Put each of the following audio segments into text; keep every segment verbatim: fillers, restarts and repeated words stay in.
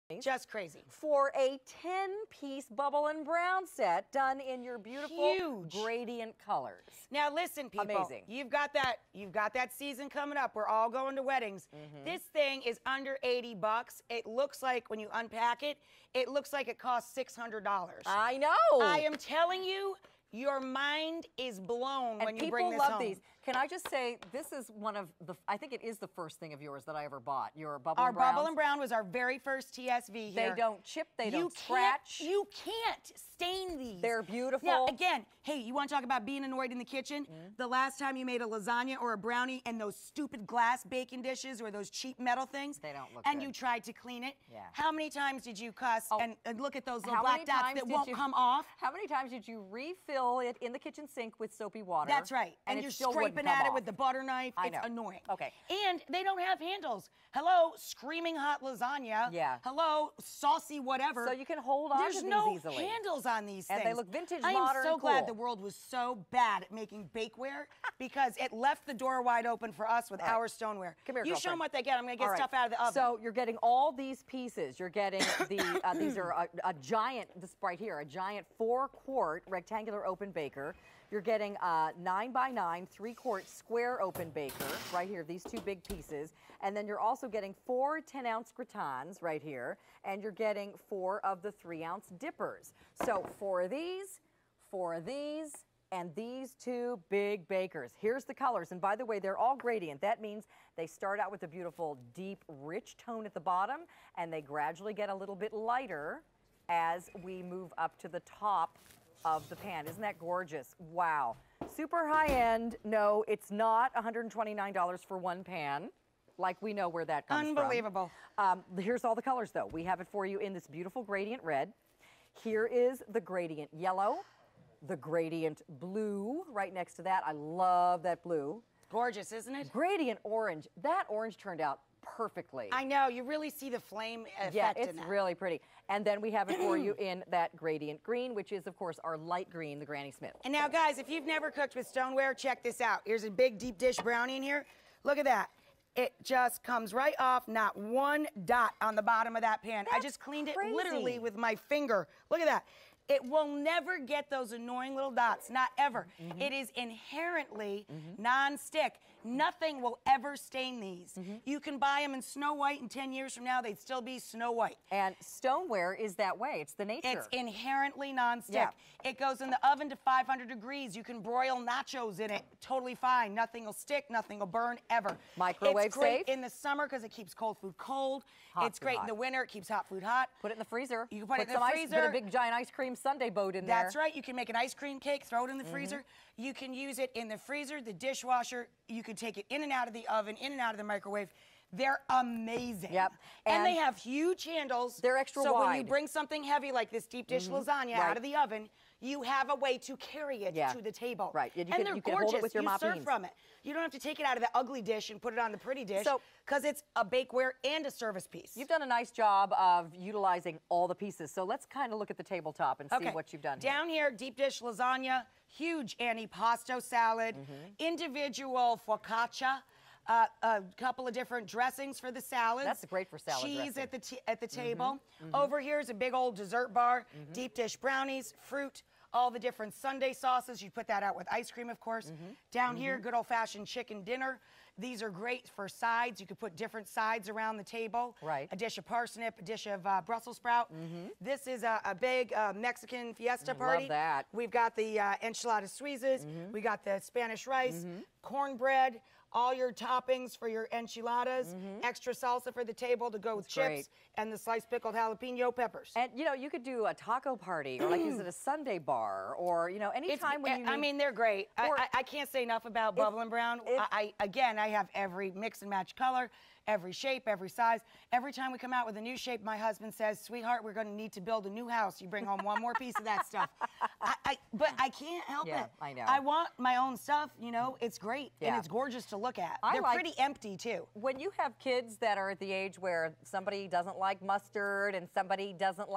Just crazy. For a ten-piece Bubble and Brown set done in your beautiful Huge. gradient colors. Now listen, people. Amazing. You've got that. You've got that season coming up. We're all going to weddings. Mm-hmm. This thing is under eighty bucks. It looks like when you unpack it, it looks like it costs six hundred dollars. I know. I am telling you. Your mind is blown and when you bring this people love home. these. Can I just say, this is one of the, I think it is the first thing of yours that I ever bought, your Bubble Our and Brown. Bubble and Brown was our very first T S V here. They don't chip, they you don't can't, scratch. You can't stain these. They're beautiful. Now, again, hey, you want to talk about being annoyed in the kitchen? Mm. The last time you made a lasagna or a brownie and those stupid glass baking dishes or those cheap metal things, they don't look and good. you tried to clean it, yeah. how many times did you cuss oh. and, and look at those little how black dots that won't you, come off? How many times did you refill it in the kitchen sink with soapy water? That's right. And, and you're still scraping at off. it it with the butter knife. I it's know. annoying. Okay. And they don't have handles. Hello, screaming hot lasagna. Yeah. Hello, saucy whatever. So you can hold on There's to these no easily. handles on these and things. And they look vintage, I modern, am so cool. glad the world was so bad at making bakeware because it left the door wide open for us with right. our stoneware. Come here, you girlfriend. show them what they get. I'm going to get right. stuff out of the oven. So you're getting all these pieces. You're getting the, uh, these are a, a giant, this right here, a giant four quart rectangular open baker. You're getting a nine by nine, three quart square open baker right here, these two big pieces. And then you're also getting four ten ounce gratins right here. And you're getting four of the three ounce dippers. So four of these, four of these, and these two big bakers. Here's the colors. And by the way, they're all gradient. That means they start out with a beautiful, deep, rich tone at the bottom, and they gradually get a little bit lighter as we move up to the top of the pan. Isn't that gorgeous? Wow. Super high end. No, it's not one hundred twenty-nine dollars for one pan. Like we know where that comes Unbelievable. from. Unbelievable. Um, here's all the colors though. We have it for you in this beautiful gradient red. Here is the gradient yellow, the gradient blue right next to that. I love that blue. Gorgeous, isn't it? Gradient orange. That orange turned out perfectly. I know. You really see the flame effect yeah, in it's that. really pretty. And then we have it for you in that gradient green, which is, of course, our light green, the Granny Smith. And now, guys, if you've never cooked with stoneware, check this out. Here's a big deep dish brownie in here. Look at that. It just comes right off, not one dot on the bottom of that pan. That's I just cleaned crazy. it literally with my finger. Look at that. It will never get those annoying little dots, not ever. Mm-hmm. It is inherently mm-hmm. non-stick. Nothing will ever stain these. Mm-hmm. You can buy them in Snow White, and ten years from now, they'd still be Snow White. And stoneware is that way. It's the nature. It's inherently non-stick. Yeah. It goes in the oven to five hundred degrees. You can broil nachos in it. Totally fine. Nothing will stick. Nothing will burn, ever. Microwave it's great safe? in the summer because it keeps cold food cold. Hot it's great hot. in the winter. It keeps hot food hot. Put it in the freezer. You can put, put it in the some freezer. Ice, put a big giant ice cream sundae boat in there. That's right. You can make an ice cream cake, throw it in the mm-hmm. freezer. You can use it in the freezer, the dishwasher. You can take it in and out of the oven, in and out of the microwave. They're amazing. Yep. And, and they have huge handles. They're extra so wide. So when you bring something heavy like this deep dish mm-hmm. lasagna right. out of the oven, you have a way to carry it yeah. to the table. Right. You and can, they're you can gorgeous. Hold it with your you serve beans. from it. You don't have to take it out of the ugly dish and put it on the pretty dish because so, it's a bakeware and a service piece. You've done a nice job of utilizing all the pieces. So let's kind of look at the tabletop and see okay. what you've done Down here. here, deep dish lasagna, huge antipasto salad, mm-hmm. individual focaccia. Uh, a couple of different dressings for the salads. That's great for salad Cheese dressing. at the t at the table. Mm-hmm. Over here is a big old dessert bar, mm-hmm. deep dish brownies, fruit, all the different Sunday sauces. You put that out with ice cream, of course. Mm-hmm. Down mm-hmm. here, good old-fashioned chicken dinner. These are great for sides. You could put different sides around the table. Right. A dish of parsnip, a dish of uh, Brussels sprout. Mm-hmm. This is a, a big uh, Mexican fiesta party. Love that. We've got the uh, enchiladas suizas. Mm-hmm. We got the Spanish rice, mm-hmm. cornbread, all your toppings for your enchiladas, mm-hmm. extra salsa for the table to go with That's chips, great. and the sliced pickled jalapeno peppers. And, you know, you could do a taco party, or like, is it a Sunday bar, or, you know, anytime when you I need... mean, they're great. I, I, I can't say enough about Bubble and Brown. if, I, I Again, I have every mix and match color, every shape, every size. Every time we come out with a new shape, my husband says, sweetheart, we're going to need to build a new house. You bring home one more piece of that stuff. I, I, but I can't help yeah, it. I know. I want my own stuff, you know. It's great, yeah. and it's gorgeous to look at. I They're like, pretty empty, too. When you have kids that are at the age where somebody doesn't like mustard and somebody doesn't like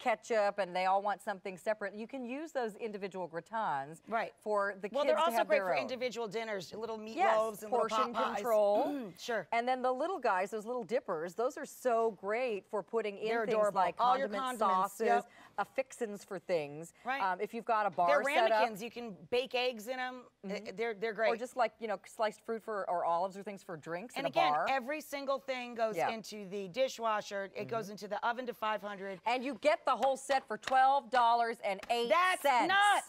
ketchup and they all want something separate, you can use those individual gratins Right. for the Well, kids they're to also have great their for own. individual dinners, little meatloaves Yes, and portion little pot pies. control. Sure. And then the little guys, those little dippers, those are so great for putting in They're things adorable. like All your condiment condiments, sauces, yep. uh, fixins for things. Right. Um, if you've got a bar They're set up, ramekins. You can bake eggs in them. They're they're great. or just like, you know, sliced fruit for or olives or things for drinks and in a again, bar. every single thing goes Yeah. into the dishwasher. It goes into the oven to five hundred. And you get the whole set for twelve dollars and eight cents. That's nuts.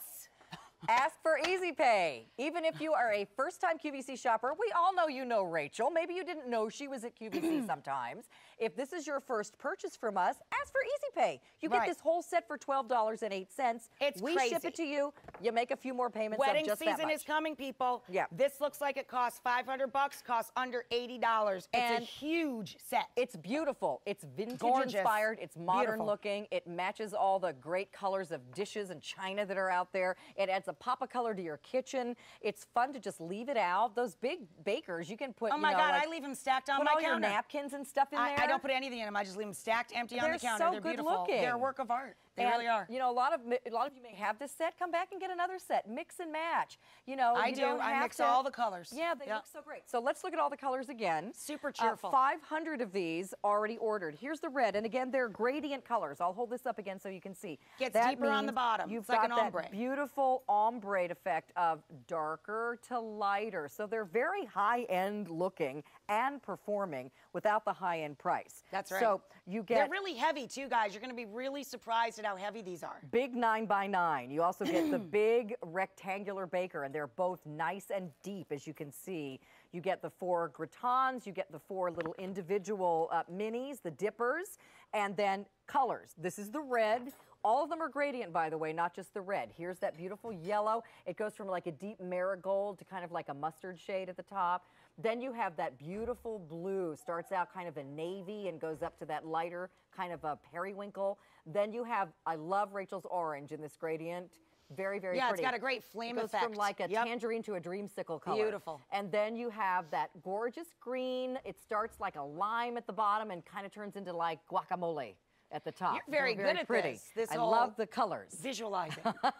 Ask for Easy Pay. Even if you are a first-time Q V C shopper, we all know you know Rachel. Maybe you didn't know she was at Q V C sometimes. If this is your first purchase from us, ask for Easy Pay. You get Right. this whole set for twelve dollars and eight cents. It's we ship crazy. it to you. You make a few more payments Wedding of just that season much. is coming, people. Yeah. This looks like it costs five hundred bucks, costs under eighty dollars. It's And a huge set. It's beautiful. It's vintage Gorgeous. inspired. It's modern Beautiful. looking. It matches all the great colors of dishes and china that are out there. It adds a pop of color to your kitchen. It's fun to just leave it out. Those big bakers, you can put. Oh my you know, God, like, I leave them stacked on put my all your counter. napkins and stuff in I, there. I don't put anything in them. I just leave them stacked empty on They're the counter. so They're good beautiful. looking. They're a work of art. They And, really are. You know, a lot of a lot of you may have this set. Come back and get another set. Mix and match. You know, I you do. don't I have mix to- all the colors. Yeah, they Yep. look so great. So let's look at all the colors again. Super Uh, cheerful. five hundred of these already ordered. Here's the red, and again, they're gradient colors. I'll hold this up again so you can see. Gets That deeper on the means bottom. You've It's like got an that ombre. beautiful ombre effect of darker to lighter. So they're very high-end looking and performing without the high-end price. That's right. So you get They're really heavy too, guys. You're going to be really surprised at how heavy these are. big nine by nine. You also get the big rectangular baker, and they're both nice and deep, as you can see. You get the four gratins, you get the four little individual uh, minis, the dippers, and then colors. This is the red. All of them are gradient, by the way, not just the red. Here's that beautiful yellow. It goes from like a deep marigold to kind of like a mustard shade at the top. Then you have that beautiful blue, starts out kind of a navy and goes up to that lighter kind of a periwinkle. Then you have, I love Rachel's orange in this gradient. Very, very Yeah, it's pretty. got a great flame It goes effect. from like a Yep. tangerine to a dreamsicle color. Beautiful. And then you have that gorgeous green. It starts like a lime at the bottom and kind of turns into like guacamole at the top. You're very So good at pretty. this, this I whole- love the colors. Visualizing.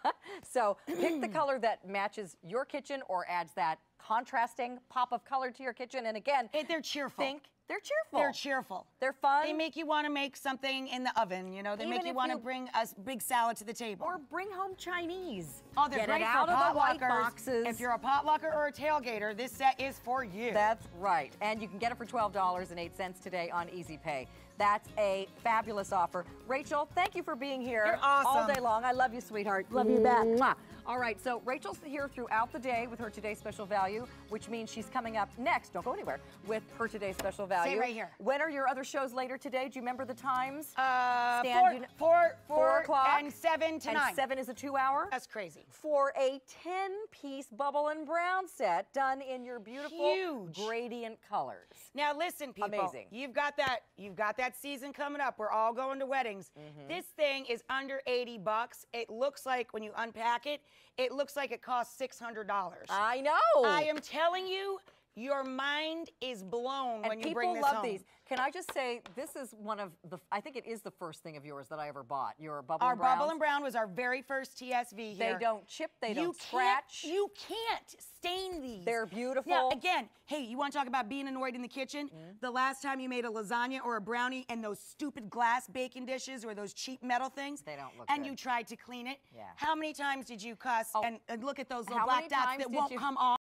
So pick the color that matches your kitchen or adds that contrasting pop of color to your kitchen. And again, It- they're cheerful. think they're cheerful. They're cheerful. They're fun. They make you want to make something in the oven. You know, they Even make you if want to you- bring a s- big salad to the table. Or bring home Chinese. Oh, they're Get great it for out of the white potluckers. boxes. If you're a potlucker or a tailgater, this set is for you. That's right. And you can get it for twelve dollars and eight cents today on Easy Pay. That's a fabulous offer. Rachel, thank you for being here You're awesome. all day long. I love you, sweetheart. Love you back. Mwah. All right, so Rachel's here throughout the day with her Today's Special Value, which means she's coming up next, don't go anywhere, with her Today's Special Value. right here. When are your other shows later today? Do you remember the times? Uh, Stan, four, you kn- four, Four four o'clock and seven to and nine. seven is a two-hour? That's crazy. For a ten-piece Bubble and Brown set done in your beautiful Huge. gradient colors. Now listen, people. Amazing. You've got that. You've got that season coming up. We're all going to weddings. Mm-hmm. This thing is under eighty bucks. It looks like when you unpack it, it looks like it costs six hundred dollars. I know. I am telling you, your mind is blown and when you people bring this love home. these. Can I just say, this is one of the, I think it is the first thing of yours that I ever bought, your Bubble Our and Browns. Bubble and Brown was our very first T S V here. They don't chip, they you don't can't- scratch. You can't stain these. They're beautiful. Now, again, hey, you want to talk about being annoyed in the kitchen? The last time you made a lasagna or a brownie and those stupid glass baking dishes or those cheap metal things, They don't look and good. you tried to clean it, Yeah. how many times did you cuss Oh. and, and look at those little How black many dots times that did won't you- come off?